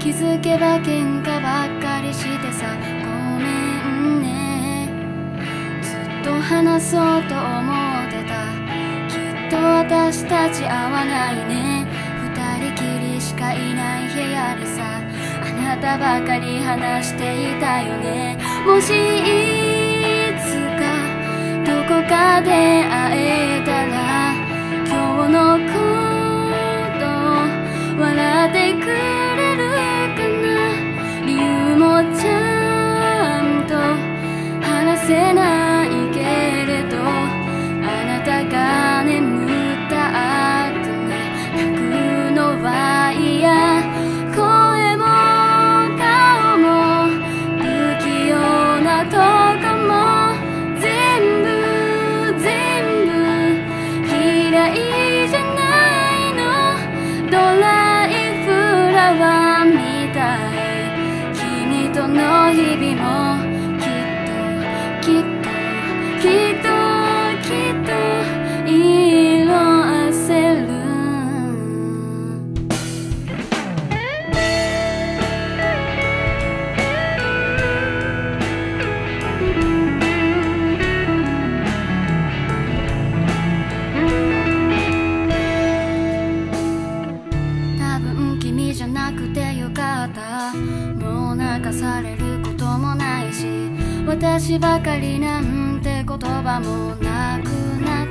気づけば喧嘩ばっかりしてさ、ごめんね。ずっと話そうと思ってた。きっと私たち合わないね。二人きりしかいない部屋でさ、あなたばかり話していたよね。もしいつかどこかで会えたら、今日のこと笑ってくれるかな。理由もちゃんと話せないけれど、あなたが眠った後に泣くのは嫌。声も顔も不器用なとこも全部嫌いじゃないの。ドライフラワーみたい。君との日々もきっと色あせる。多分君じゃなくてよかった。もう泣かされることもないし、私ばかりなんて言葉もなくなった。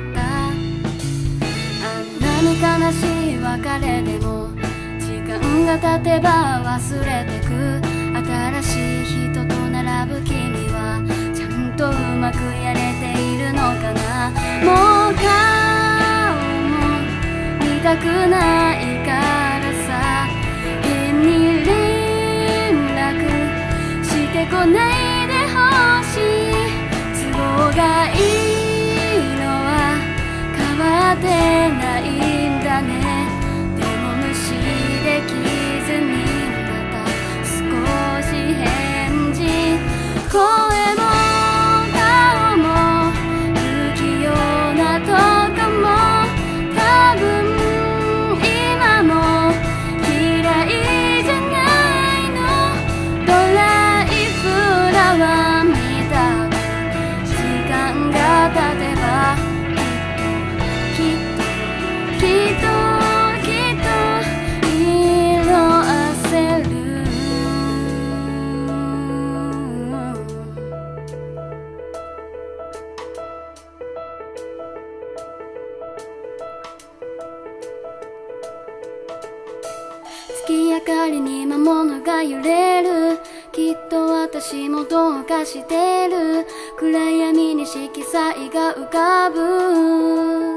あんなに悲しい別れでも時間が経てば忘れてく。新しい人と並ぶ君はちゃんとうまくやれているのかな。もう顔も見たくないからさ、変に連絡してこないでほしい。都合がいいのは変わってないんだね。でも無視できずにまた少し返事。声も顔も不器用なとこも多分今も嫌いじゃないの。ドライフラワーみたく時間が経てばきっと色あせる。月明かりに魔物が揺れる。きっと私もどうかしてる。暗闇に色彩が浮かぶ。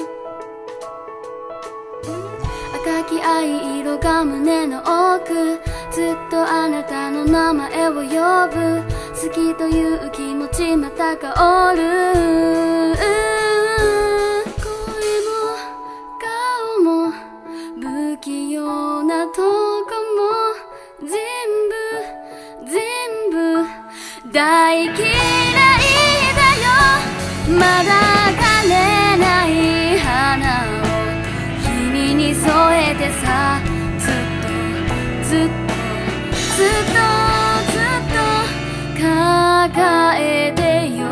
赤き藍色が胸の奥。ずっとあなたの名前を呼ぶ。好きという気持ちまた香る。声も顔も不器用なとこも全部大嫌いだよ。まだ枯れない花を君に添えてさ、ずっと抱えてよ。